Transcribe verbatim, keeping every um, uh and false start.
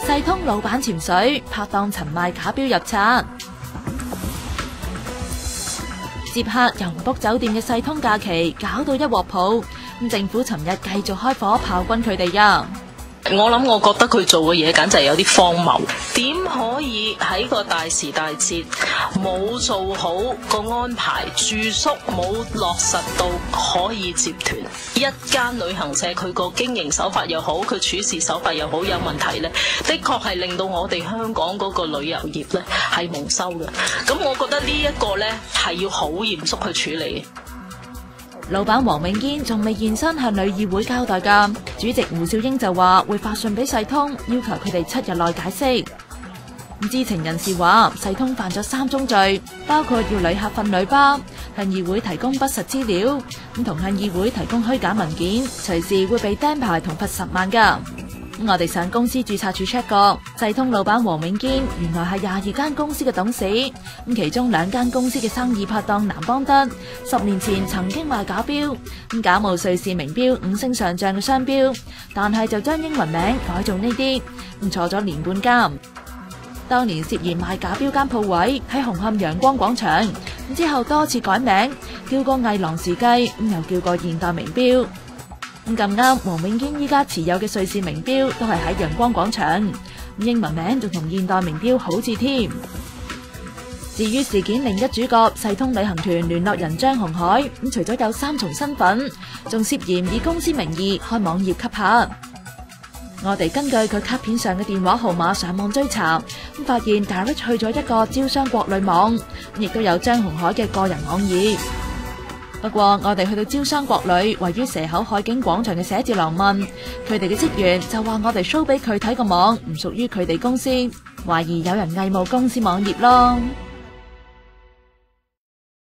世通老闆潛水，拍檔陳邁假錶入冊。接客又唔 book 酒店嘅世通假期，搞到一鑊泡。咁政府尋日繼續開火炮轟佢哋呀。 我諗，我覺得佢做嘅嘢簡直係有啲荒謬。點可以喺個大時大節冇做好個安排，住宿冇落實到可以接團？一間旅行社佢個經營手法又好，佢處事手法又好有問題呢，的確係令到我哋香港嗰個旅遊業呢係蒙羞嘅。咁我覺得呢一個呢係要好嚴肅去處理。 老闆黃永堅仲未現身向旅議會交代㗎，主席胡兆英就話會發信俾世通，要求佢哋七日內解釋。知情人士話，世通犯咗三宗罪，包括要旅客瞓旅巴、向議會提供不實資料，咁同向議會提供虛假文件，隨時會被釘牌同罰十萬㗎。我哋上公司註冊處 check 過，世通老闆黃永堅原來係廿二間公司嘅董事，咁其中兩間公司嘅生意拍檔南邦德，十年前曾經賣假錶，咁假冒瑞士名錶五星上將嘅商標，但係就將英文名改做呢啲，咁坐咗年半監。當年涉嫌賣假錶間鋪位喺紅磡陽光廣場，咁之後多次改名，叫過藝廊時計，咁又叫過現代名錶。咁咁啱，黃永堅依家持有嘅瑞士名錶都係喺陽光廣場，英文名仲同現代名錶好似添。至於事件另一主角世通旅行團聯絡人張鴻海，咁除咗有三重身份，仲涉嫌以公司名義開網頁吸客。我哋根據佢卡片上嘅電話號碼上網追查，咁發現 direct 去咗一個招商國旅網，亦都有張鴻海嘅個人網頁。不過我哋去到招商國旅位於蛇口海景廣場嘅寫字樓問，佢哋嘅職員就話我哋 show 俾佢睇個網唔屬於佢哋公司，懷疑有人偽冒公司網頁咯。